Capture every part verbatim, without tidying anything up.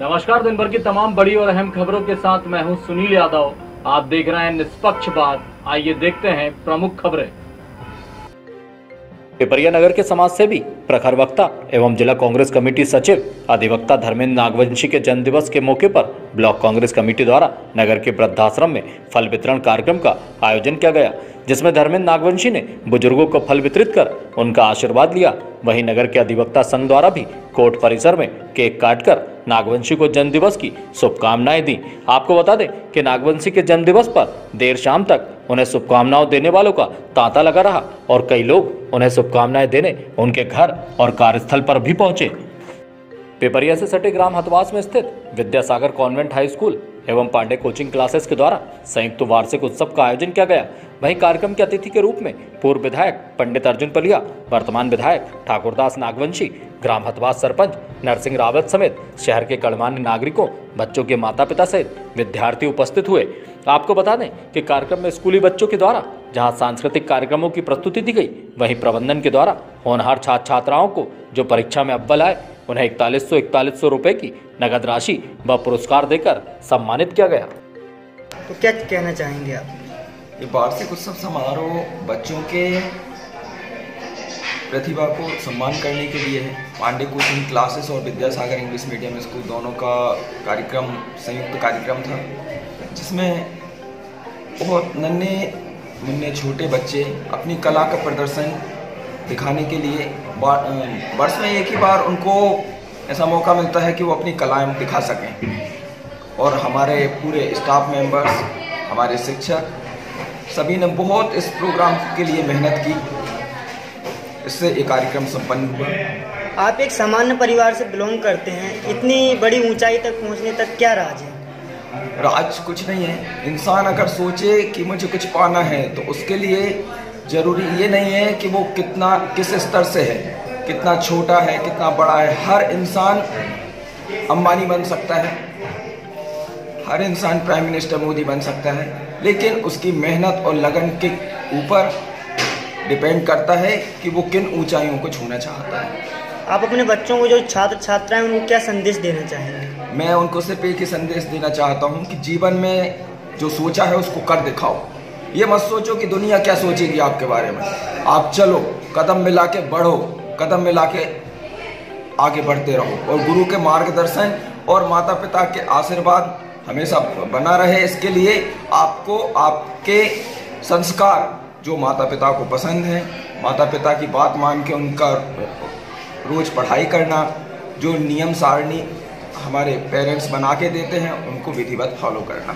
नमस्कार, दिन भर की तमाम बड़ी और अहम खबरों के साथ मैं हूं सुनील यादव। आप देख रहे हैं निष्पक्ष बात। आइए देखते हैं प्रमुख खबरें। पिपरिया नगर के समाज सेवी, प्रखर वक्ता एवं जिला कांग्रेस कमेटी सचिव अधिवक्ता धर्मेंद्र नागवंशी के जन्म दिवस के मौके पर ब्लॉक कांग्रेस कमेटी द्वारा नगर के वृद्धाश्रम में फल वितरण कार्यक्रम का आयोजन किया गया, जिसमें धर्मेंद्र नागवंशी ने बुजुर्गों को फल वितरित कर उनका आशीर्वाद लिया। वहीं नगर के अधिवक्ता संघ द्वारा भी कोर्ट परिसर में केक काटकर नागवंशी को जन्म दिवस की शुभकामनाएं दी। आपको बता दें कि नागवंशी के जन्म दिवस पर देर शाम तक उन्हें शुभकामनाओं देने वालों का तांता लगा रहा और कई लोग उन्हें शुभकामनाएं देने उनके घर और कार्यस्थल पर भी पहुंचे। पिपरिया से सटे ग्राम हथवास में स्थित विद्यासागर कॉन्वेंट हाई स्कूल एवं पांडे कोचिंग क्लासेस के द्वारा संयुक्त वार्षिक उत्सव का आयोजन किया गया। वहीं कार्यक्रम के अतिथि के रूप में पूर्व विधायक पंडित अर्जुन पलिया, वर्तमान विधायक ठाकुरदास नागवंशी, ग्राम हथवास सरपंच नरसिंह रावत समेत शहर के गणमान्य नागरिकों, बच्चों के माता पिता सहित विद्यार्थी उपस्थित हुए। आपको बता दें कि कार्यक्रम में स्कूली बच्चों के द्वारा जहां सांस्कृतिक कार्यक्रमों की प्रस्तुति दी गई, वहीं प्रबंधन के द्वारा होनहार छात्र छात्राओं को जो परीक्षा में अव्वल आए उन्हें इकतालीस सौ इकतालीस सौ रुपए की नगद राशि व पुरस्कार देकर सम्मानित किया गया। तो क्या कहना चाहेंगे आप? ये वार्षिक उत्सव समारोह बच्चों के प्रतिभा को सम्मान करने के लिए है। पांडे कोचिंग क्लासेस और विद्यासागर इंग्लिश मीडियम स्कूल दोनों का कार्यक्रम संयुक्त कार्यक्रम था, जिसमें बहुत नन्हे मुन्ने छोटे बच्चे अपनी कला का प्रदर्शन दिखाने के लिए वर्ष में एक ही बार उनको ऐसा मौका मिलता है कि वो अपनी कलाएं दिखा सकें। और हमारे पूरे स्टाफ मेंबर्स, हमारे शिक्षक सभी ने बहुत इस प्रोग्राम के लिए मेहनत की, इससे एक कार्यक्रम संपन्न हुआ। आप एक सामान्य परिवार से बिलोंग करते हैं, इतनी बड़ी ऊंचाई तक पहुंचने तक क्या राज है? राज कुछ नहीं है। इंसान अगर सोचे कि मुझे कुछ पाना है तो उसके लिए जरूरी ये नहीं है कि वो कितना किस स्तर से है, कितना छोटा है, कितना बड़ा है। हर इंसान अंबानी बन सकता है, हर इंसान प्राइम मिनिस्टर मोदी बन सकता है, लेकिन उसकी मेहनत और लगन के ऊपर डिपेंड करता है कि वो किन ऊंचाइयों को छूना चाहता है। आप अपने बच्चों को, जो छात्र छात्राएं, उनको क्या संदेश देना चाहेंगे? मैं उनको सिर्फ एक ही संदेश देना चाहता हूँ कि जीवन में जो सोचा है उसको कर दिखाओ। ये मत सोचो कि दुनिया क्या सोचेगी आपके बारे में। आप चलो, कदम मिला के बढ़ो, कदम मिला के आगे बढ़ते रहो और गुरु के मार्गदर्शन और माता पिता के आशीर्वाद हमेशा बना रहे। इसके लिए आपको आपके संस्कार जो माता पिता को पसंद है, माता पिता की बात मान के उनका रोज पढ़ाई करना, जो नियम सारणी हमारे पेरेंट्स बना के देते हैं उनको विधिवत फॉलो करना।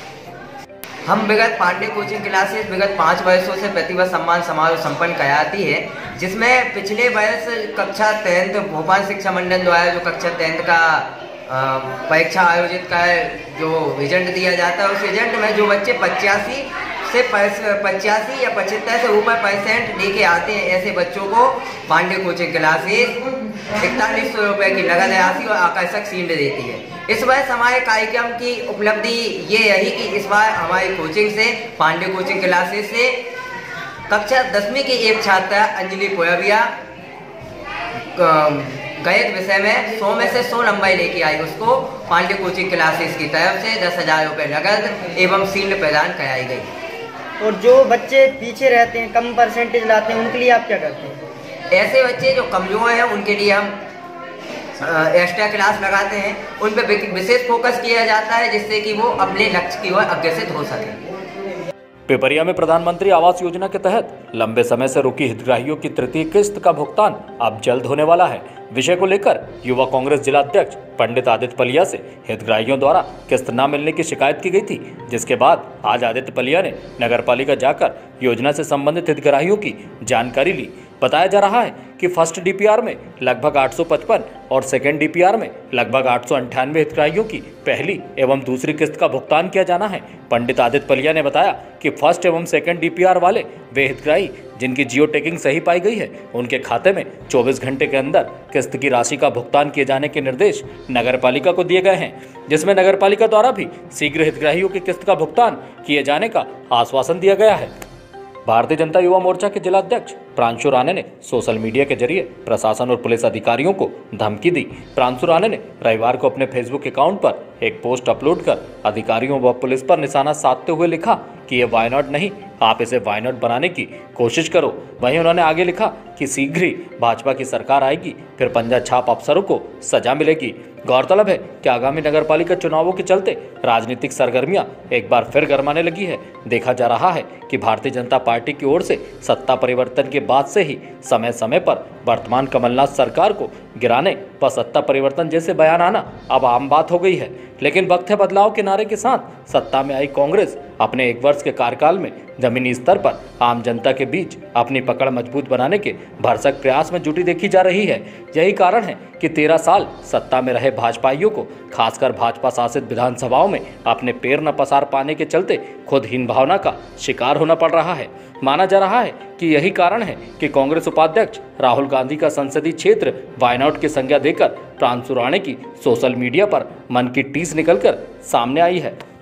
हम विगत पांडे कोचिंग क्लासेस विगत पाँच वर्षों से प्रतिभा सम्मान समारोह संपन्न कराती है, जिसमें पिछले वर्ष कक्षा टेंथ भोपाल शिक्षा मंडल द्वारा जो कक्षा टेंथ का परीक्षा आयोजित का जो एजेंट दिया जाता है, उस एजेंट में जो बच्चे पचासी से पचासी या पचहत्तर से ऊपर परसेंट लेके आते हैं, ऐसे बच्चों को पांडे कोचिंग क्लासेस इकतालीस सौ रुपये की नगद राशि और आकर्षक शील्ड देती है। इस वर्ष हमारे कार्यक्रम की उपलब्धि ये रही कि इस बार हमारी कोचिंग से, पांडे कोचिंग क्लासेस से कक्षा दसवीं की एक छात्रा अंजलि पोयविया गणित विषय में सौ में से सौ नंबर लेके आई। उसको पांडे कोचिंग क्लासेस की तरफ से दस हजार रुपये नगद एवं शील्ड प्रदान कराई गई। और जो बच्चे पीछे रहते हैं, कम परसेंटेज लाते हैं, उनके लिए आप क्या करते हैं? ऐसे बच्चे जो कमजोर हैं उनके लिए हम एक्स्ट्रा क्लास लगाते हैं, उन पर विशेष फोकस किया जाता है, जिससे कि वो अपने लक्ष्य की ओर अग्रसर हो सके। पिपरिया में प्रधानमंत्री आवास योजना के तहत लंबे समय से रुकी हितग्राहियों की तृतीय किस्त का भुगतान अब जल्द होने वाला है। विषय को लेकर युवा कांग्रेस जिला अध्यक्ष पंडित आदित्य पलिया से हितग्राहियों द्वारा किस्त न मिलने की शिकायत की गई थी, जिसके बाद आज आदित्य पलिया ने नगर पालिका जाकर योजना से संबंधित हितग्राहियों की जानकारी ली। बताया जा रहा है कि फर्स्ट डीपीआर में लगभग आठ सौ पचपन और सेकेंड डीपीआर में लगभग आठ सौ अंठानवे हितग्राहियों की पहली एवं दूसरी किस्त का भुगतान किया जाना है। पंडित आदित्य पलिया ने बताया कि फर्स्ट एवं सेकेंड डीपीआर वाले वे हितग्राही जिनकी जियो टैगिंग सही पाई गई है, उनके खाते में चौबीस घंटे के अंदर किस्त की राशि का भुगतान किए जाने के निर्देश नगर पालिका को दिए गए हैं, जिसमें नगर पालिका द्वारा भी शीघ्र हितग्राहियों की किस्त का भुगतान किए जाने का आश्वासन दिया गया है। भारतीय जनता युवा मोर्चा के जिला अध्यक्ष प्रांशु राणे ने सोशल मीडिया के जरिए प्रशासन और पुलिस अधिकारियों को धमकी दी। प्रांशु राणे ने रविवार को अपने फेसबुक अकाउंट पर एक पोस्ट अपलोड कर अधिकारियों व पुलिस पर निशाना साधते हुए लिखा कि ये वायनाड नहीं, आप इसे वायनाड बनाने की कोशिश करो। वहीं उन्होंने आगे लिखा कि शीघ्र ही भाजपा की सरकार आएगी, फिर पंजा छाप अफसरों को सजा मिलेगी। गौरतलब है कि आगामी नगरपालिका चुनावों के चलते राजनीतिक सरगर्मियां एक बार फिर गरमाने लगी है। देखा जा रहा है कि भारतीय जनता पार्टी की ओर से सत्ता परिवर्तन के बाद से ही समय समय पर वर्तमान कमलनाथ सरकार को गिराने व सत्ता परिवर्तन जैसे बयान आना अब आम बात हो गई है। लेकिन वक्त है बदलाव के नारे के साथ सत्ता में आई कांग्रेस अपने एक वर्ष के कार्यकाल में जमीनी स्तर पर आम जनता के बीच अपनी पकड़ मजबूत बनाने के भरसक प्रयास में जुटी देखी जा रही है। यही कारण है कि तेरह साल सत्ता में रहे भाजपाइयों को खासकर भाजपा शासित विधानसभाओं में अपने पैर न पसार पाने के चलते खुद हीन भावना का शिकार होना पड़ रहा है। माना जा रहा है कि यही कारण है कि कांग्रेस उपाध्यक्ष राहुल गांधी का संसदीय क्षेत्र वायनाड की संज्ञा देकर प्रांशु राणे की सोशल मीडिया पर मन की टीस निकलकर सामने आई है।